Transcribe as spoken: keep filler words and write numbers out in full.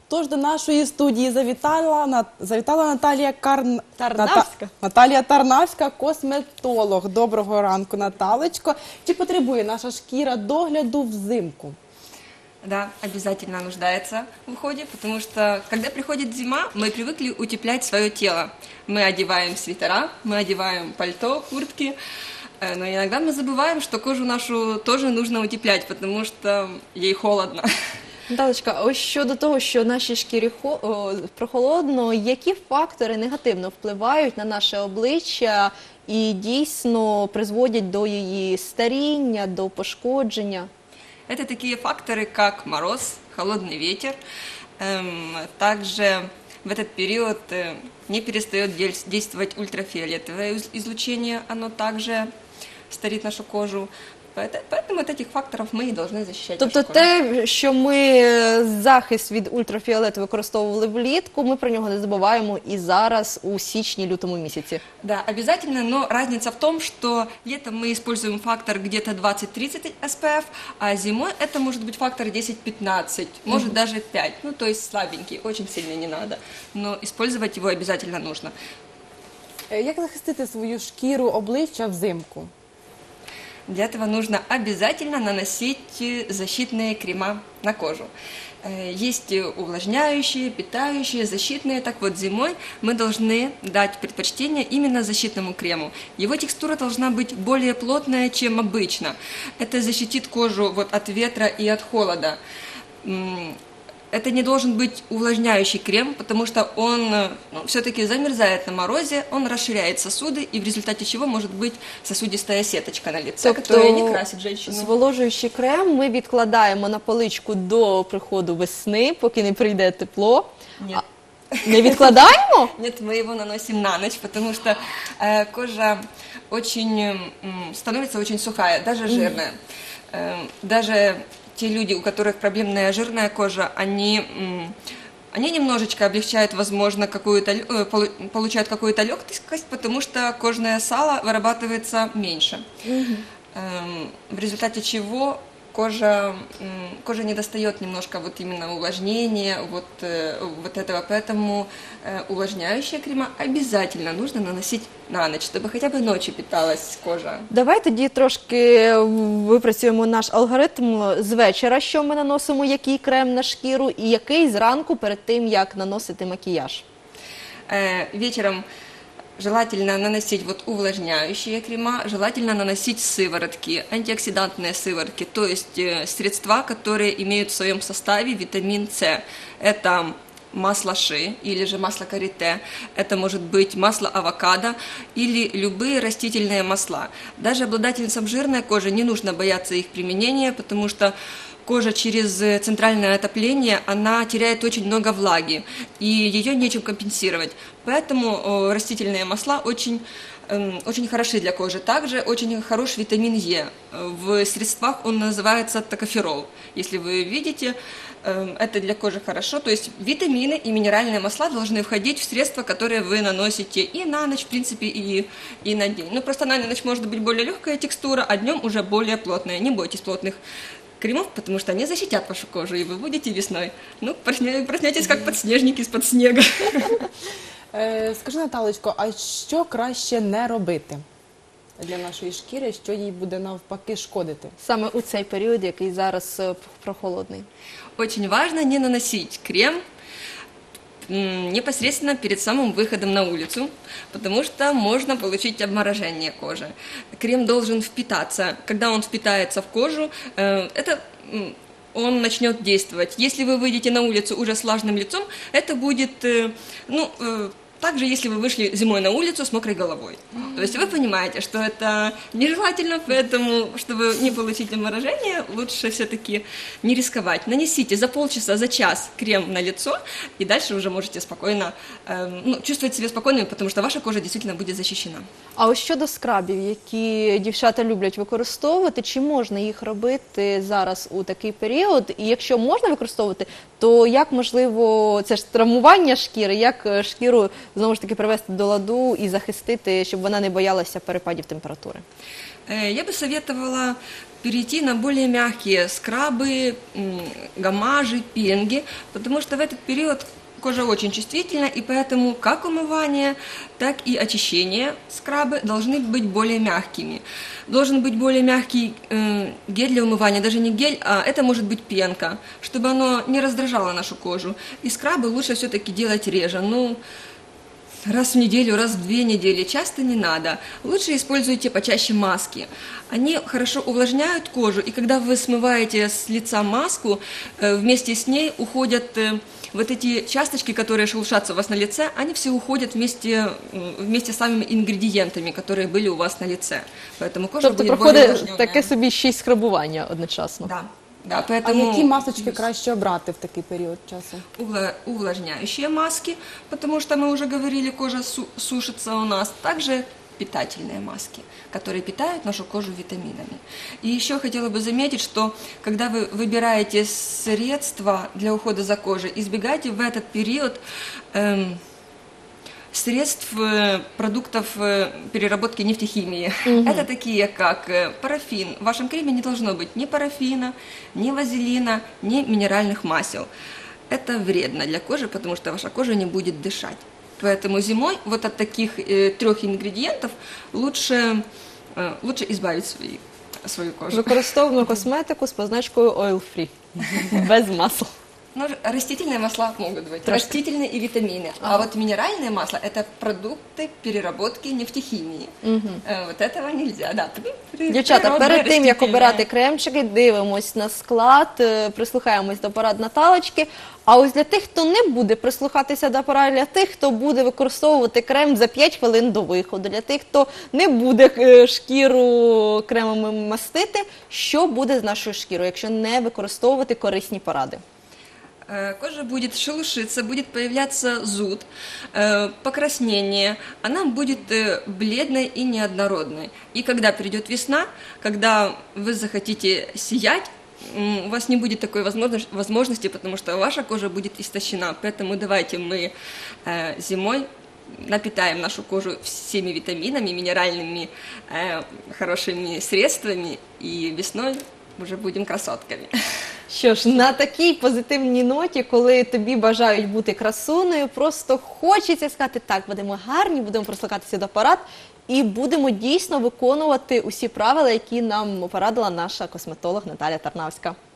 Тож до нашої студії завітала, на- завітала Наталія Карн... Тарнавська. Ната- Наталія Тарнавська, косметолог. Доброго ранку, Наталечко. Чи потребує наша шкіра догляду взимку? Да, обязательно нуждается в уходе, потому что когда приходит зима, мы привыкли утеплять свое тело. Мы одеваем свитера, мы одеваем пальто, куртки, э, но иногда мы забываем, что кожу нашу тоже нужно утеплять, потому что ей холодно. Наталочка, ось щодо того, що нашій шкірі хо- о, прохолодно, які фактори негативно впливають на наше обличчя і дійсно призводять до її старіння, до пошкодження? Это такие факторы, как мороз, холодный ветер. Эм, Также в этот период э, не перестает дельс- действовать ультрафиолетовое из- излучение, оно также старит нашу кожу. Поэт- Поэтому от этих факторов мы и должны защищать Тобто нашу кожу. те, що ми захист від ультрафіолету використовували влітку, ми про нього не забуваємо і зараз у січні-лютому місяці. Да, обязательно, но разница в том, что летом мы используем фактор где-то двадцать-тридцать эс пэ эф, а зимой это может быть фактор десять-пятнадцать, может даже пять, ну то есть слабенький, очень сильно не надо, но использовать его обязательно нужно. Е, Як захистити свою шкіру обличчя взимку? Для этого нужно обязательно наносить э, защитные крема на кожу. Э, Есть э, увлажняющие, питающие, защитные. Так вот, зимой мы должны дать предпочтение именно защитному крему. Его текстура должна быть более плотная, чем обычно. Это защитит кожу вот от ветра и от холода. М, Это не должен быть увлажняющий крем, потому что он э, ну, все-таки замерзает на морозе, он расширяет сосуды, и в результате чего может быть сосудистая сеточка на лице, которая не красит женщину. зволожуючий крем ми відкладаємо на поличку до приходу весни, поки не прийде тепло. Нет. А, не відкладаємо? Нет, мы его наносим на ночь, потому что э, кожа очень м, становится очень сухая, даже жирная. Э, даже те люди, у которых проблемная жирная кожа, они, м, они немножечко облегчают, возможно, какую-то, лё- э, полу- получают какую-то легкость, потому что кожное сало вырабатывается меньше. Эм, В результате чего кожа, м, кожа не достает немножко вот именно увлажнения, вот, э, вот этого, поэтому э, увлажняющие крема обязательно нужно наносить на ночь, чтобы хотя бы ночью питалась кожа. Давай тоді трошки випрацюємо наш алгоритм з вечора, що ми наносимо, який крем на шкіру і який зранку перед тим, як наносити макіяж. Э, Вечером желательно наносить вот увлажняющие крема, желательно наносить сыворотки, антиоксидантные сыворотки, то есть э, средства, которые имеют в своем составе витамин С. Это масло ши или же масло карите, это может быть масло авокадо или любые растительные масла. Даже обладательницам жирной кожи не нужно бояться их применения, потому что кожа через э, центральное отопление, она теряет очень много влаги, и ее нечем компенсировать. Поэтому э, растительные масла очень, эм, очень хороши для кожи. Также очень хорош витамин Е. В средствах он называется токоферол. Если вы видите, эм, это для кожи хорошо. То есть витамины и минеральные масла должны входить в средства, которые вы наносите и на ночь, в принципе, и, и на день. Ну, просто на ночь может быть более легкая текстура, а днем уже более плотная. Не бойтесь плотных кремов, потому что они защитят вашу кожу, и вы будете весной. Ну, просня- проснетесь как подснежники из-под снега. Е, Скажи, Наталечко, а що краще не робити для нашої шкіри, що їй буде навпаки шкодити? Саме у цей період, який зараз е, прохолодний. Очень важно не наносить крем м, непосредственно перед самым выходом на улицу, потому что можно получить обморожение кожи. Крем должен впитаться. Когда он впитается в кожу, э, это м, он начнет действовать. Если вы выйдете на улицу уже с влажным лицом, это будет, э, ну, э, также, если вы вышли зимой на улицу с мокрой головой. То есть вы понимаете, что это нежелательно, поэтому, чтобы не получить обморожение, лучше все-таки не рисковать. Нанесите за полчаса, за час крем на лицо, и дальше уже можете спокойно, э, ну, чувствовать себя спокойными, потому что ваша кожа действительно будет защищена. А ось щодо скрабів, які дівчата люблять використовувати, чи можна їх робити зараз у такий період? І якщо можна використовувати, то як можливо, це ж травмування шкіри, як е, шкіру знову ж таки привести до ладу і захистити, щоб вона не боялася перепадів температури? Э, Я бы советовала перейти на более мягкие скрабы, м, гамажи, пенги, потому что в этот период кожа очень чувствительна, и поэтому как умывание, так и очищение скрабы должны быть более мягкими. Должен быть более мягкий э, гель для умывания, даже не гель, а это может быть пенка, чтобы оно не раздражало нашу кожу. И скрабы лучше все-таки делать реже. Ну, раз в неделю, раз в две недели, часто не надо. Лучше используйте почаще маски. Они хорошо увлажняют кожу, и когда вы смываете с лица маску, э, вместе с ней уходят э, вот эти часточки, которые шелушатся у вас на лице, они все уходят вместе, м, вместе с самими ингредиентами, которые были у вас на лице. Поэтому кожа Тобто будет более проходить увлажненная. таке собі ще й скрабування одночасно. Да. Да, А поэтому які масочки краще обрати в такий період часу? увла- увлажняющие маски, потому что мы уже говорили, кожа су- сушится у нас. Также питательные маски, которые питают нашу кожу витаминами. И еще хотела бы заметить, что когда вы выбираете средства для ухода за кожей, избегайте в этот период эм, средств, э, продуктов э, переработки нефтехимии. Это такие, как э, парафин. В вашем креме не должно быть ни парафина, ни вазелина, ни минеральных масел. Это вредно для кожи, потому что ваша кожа не будет дышать. Поэтому зимой вот от таких э, трех ингредиентов лучше, э, лучше избавить свои, свою кожу. Використовуємо косметику з позначкою Oil Free. Без масла. Ну, растительные масла могут быть, Трошки. растительные и витамины. А вот минеральные масла – это продукты переработки нефтехимии. Э, Вот этого нельзя, да. При- Дівчата, природные, перед тим, як растительные. обирати кремчики, дивимось на склад, е, прислухаємось до порад Наталочки. А ось для тих, хто не буде прислухатися до порад, для тих, хто буде використовувати крем за п'ять хвилин до виходу, для тих, хто не буде е, шкіру кремами мастити, що буде з нашою шкірою, якщо не використовувати корисні поради? Э, Кожа будет шелушиться, будет появляться зуд, э, покраснение, она будет э, бледной и неоднородной. И когда придет весна, когда вы захотите сиять, м, у вас не будет такой возможно- возможности, потому что ваша кожа будет истощена. Поэтому давайте мы э, зимой напитаем нашу кожу всеми витаминами, минеральными э, хорошими средствами, и весной уже будем красотками. Що ж, на такій позитивній ноті, коли тобі бажають бути красунею, просто хочеться сказати, так, будемо гарні, будемо прислухатися до порад і будемо дійсно виконувати усі правила, які нам порадила наша косметолог Наталя Тарнавська.